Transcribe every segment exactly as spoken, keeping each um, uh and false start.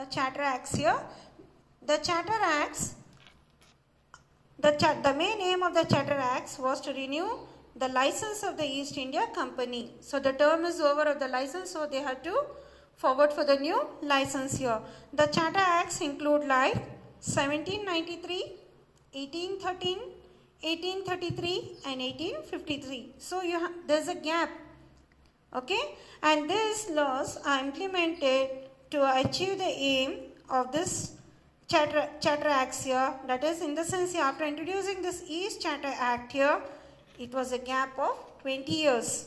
Charter Acts here. The Charter Acts, the, cha the main aim of the Charter Acts was to renew the license of the East India Company. So the term is over of the license, so they had to forward for the new license here. The Charter Acts include like seventeen ninety-three, eighteen thirteen, eighteen thirty-three and eighteen fifty-three. So you there's a gap. Okay, and these laws are implemented to achieve the aim of this Charter, Charter Acts here. That is, in the sense, after introducing this East Charter Act here, it was a gap of twenty years.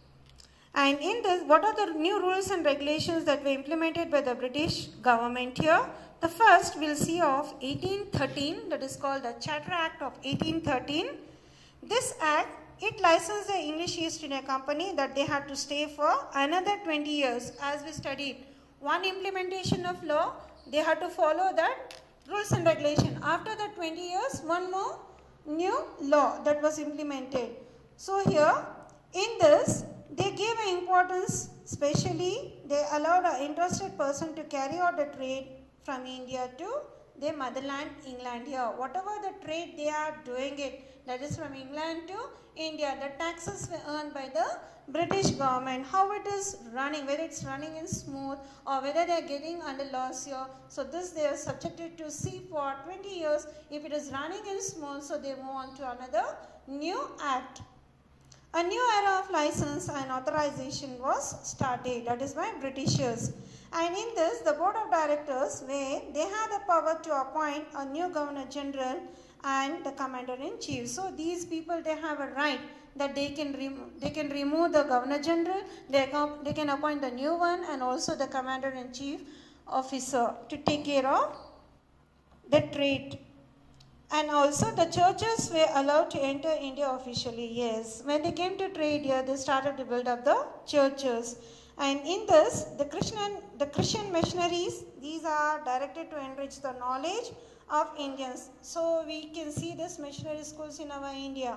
And in this, what are the new rules and regulations that were implemented by the British government here? The first we'll see of eighteen thirteen, that is called the Charter Act of eighteen thirteen. This act, it licensed the English East India Company that they had to stay for another twenty years. As we studied, one implementation of law, they had to follow that rules and regulation. After that twenty years, one more new law that was implemented. So here, in this, they gave an importance, especially they allowed an interested person to carry out the trade from India to their motherland, England here. Whatever the trade they are doing it, that is from England to India, the taxes were earned by the British government, how it is running, whether it's running in smooth or whether they are getting under loss here. So this they are subjected to see for twenty years. If it is running in smooth, so they move on to another new act. A new era of license and authorization was started, that is by Britishers. And in this, the board of directors, where they had the power to appoint a new governor general and the commander in chief. So these people, they have a right that they can they can remove the governor general, they can, they can appoint the new one, and also the commander in chief officer to take care of the trade. And also the churches were allowed to enter India officially. Yes, when they came to trade here, they started to build up the churches. And in this, the Christian, the Christian missionaries, these are directed to enrich the knowledge of Indians. So we can see this missionary schools in our India.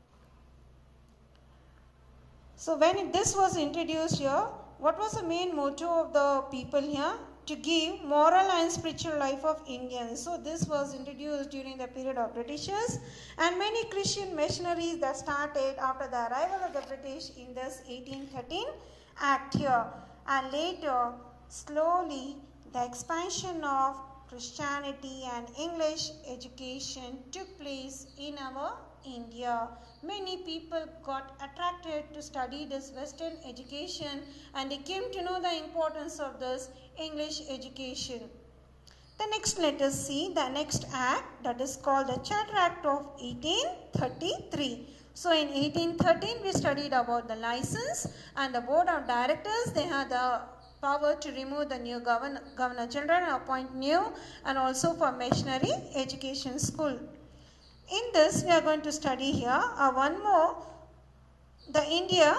So when this was introduced here, what was the main motto of the people here? To give moral and spiritual life of Indians. So this was introduced during the period of Britishers, and many Christian missionaries that started after the arrival of the British in this eighteen thirteen Act here. And later, slowly, the expansion of Christianity and English education took place in our India. Many people got attracted to study this Western education, and they came to know the importance of this English education. The next, let us see the next act, that is called the Charter Act of eighteen thirty-three. So in eighteen thirteen, we studied about the license, and the board of directors, they had the power to remove the new governor, governor general and appoint new, and also for missionary education school. In this, we are going to study here uh, one more, the India,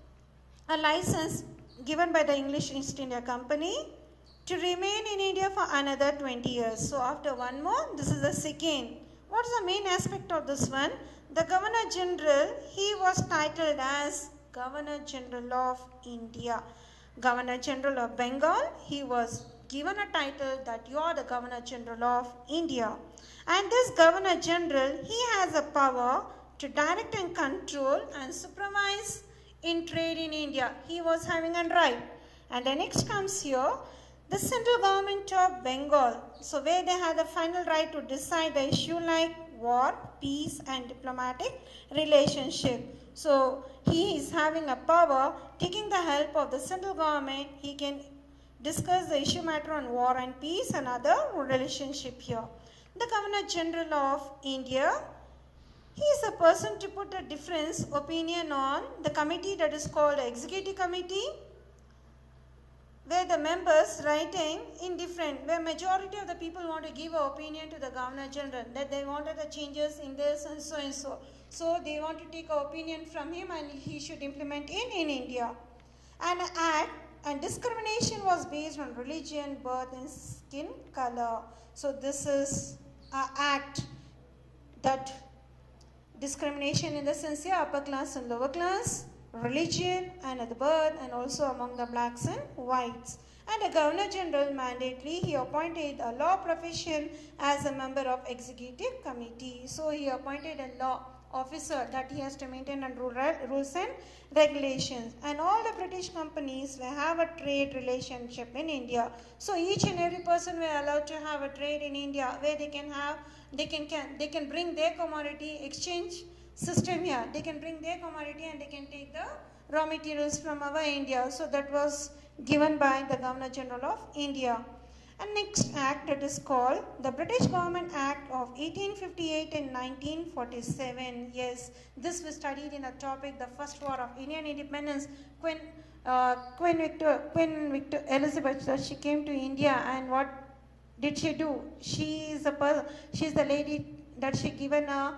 a license given by the English East India Company to remain in India for another twenty years. So after one more, this is the second. What is the main aspect of this one? The Governor General, he was titled as Governor General of India. Governor General of Bengal, he was given a title that you are the Governor General of India. And this Governor General, he has a power to direct and control and supervise in trade in India. He was having a right. And the next comes here, the central government of Bengal. So where they had the final right to decide the issue like war, peace and diplomatic relationship. So he is having a power, taking the help of the central government, he can discuss the issue matter on war and peace and other relationship here. The Governor General of India, he is a person to put a difference opinion on the committee that is called the Executive Committee, where the members writing in different, where majority of the people want to give an opinion to the Governor General, that they wanted the changes in this and so and so. So they want to take an opinion from him and he should implement in, in India. And an act, and discrimination was based on religion, birth and skin color. So this is an act that discrimination in the sense here, upper class and lower class, religion and at the birth, and also among the blacks and whites. And a Governor General mandatory, he appointed a law profession as a member of executive committee. So he appointed a law officer that he has to maintain and rules and regulations. And all the British companies will have a trade relationship in India. So each and every person were allowed to have a trade in India where they can have, they can, can they can bring their commodity exchange system here. They can bring their commodity and they can take the raw materials from our India. So that was given by the Governor General of India. And next act, that is called the British Government Act of eighteen fifty-eight and nineteen forty-seven. Yes, this was studied in a topic, the first war of Indian independence. Queen, uh, Queen, Victor, Queen Victor Elizabeth, so she came to India, and what did she do? She is the she is the lady that she given a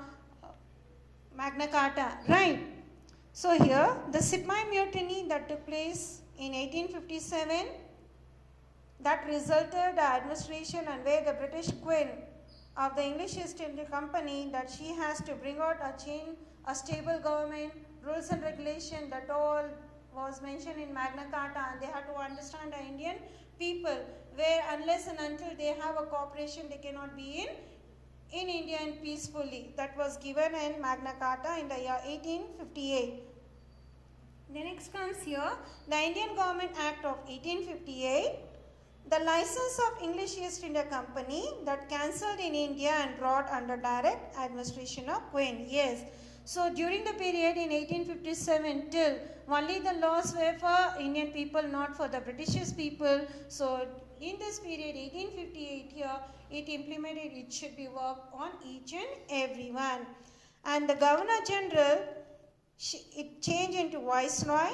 Magna Carta, right? So here, the Sepoy Mutiny that took place in eighteen fifty-seven, that resulted the administration and where the British Queen of the English East India Company, that she has to bring out a chain, a stable government, rules and regulation, that all was mentioned in Magna Carta, and they had to understand the Indian people, where unless and until they have a cooperation, they cannot be in in India and peacefully. That was given in Magna Carta in the year eighteen fifty-eight. The next comes here, the Indian Government Act of eighteen fifty-eight. The license of English East India Company that cancelled in India and brought under direct administration of Queen. Yes. So during the period in eighteen fifty-seven till only the laws were for Indian people, not for the British people. So in this period, eighteen fifty-eight here, it implemented, it should be worked on each and every one. And the Governor General, it changed into Viceroy.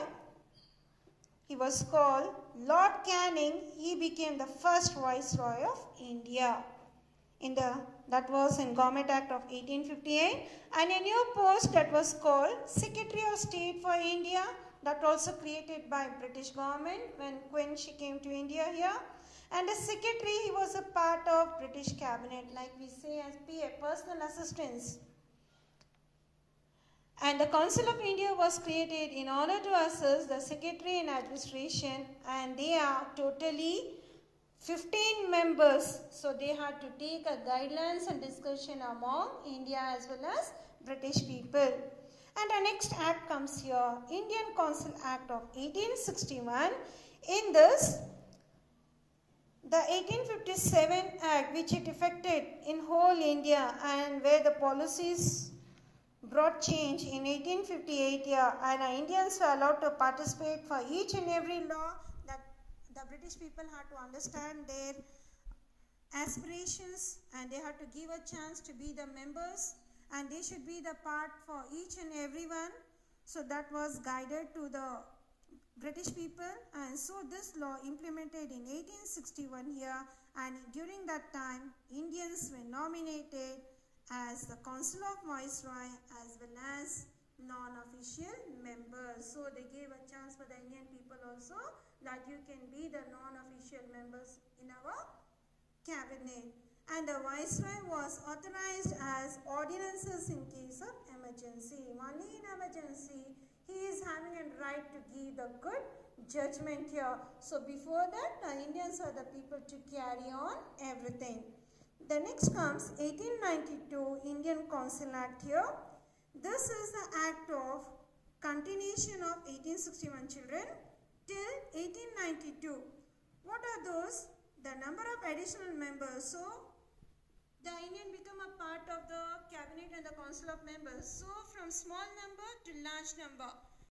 He was called Lord Canning. He became the first Viceroy of India. In the, that was in Government Act of eighteen fifty-eight. And a new post that was called Secretary of State for India, that also created by British government when Queen she came to India here. And as secretary, he was a part of British cabinet, like we say as P A, personal assistance. And the Council of India was created in order to assist the secretary and administration, and they are totally fifteen members. So they had to take a guidelines and discussion among India as well as British people. And the next act comes here, Indian Council Act of eighteen sixty-one. In this, the eighteen fifty-seven Act, which it affected in whole India and where the policies brought change in eighteen fifty-eight year, and Indians were allowed to participate for each and every law, that the British people had to understand their aspirations and they had to give a chance to be the members, and they should be the part for each and everyone. So that was guided to the British people, and so this law implemented in eighteen sixty-one here, and during that time Indians were nominated as the Council of Viceroy as well as non-official members. So they gave a chance for the Indian people also that you can be the non-official members in our cabinet. And the Viceroy was authorized as ordinances in case of emergency. Only in emergency he is having a right to give the good judgment here. So before that, the Indians are the people to carry on everything. The next comes eighteen ninety-two Indian Council Act here. This is the act of continuation of eighteen sixty-one children till eighteen ninety-two. What are those? The number of additional members. So the Indian become a part of the cabinet and the council of members. So from small number to large number.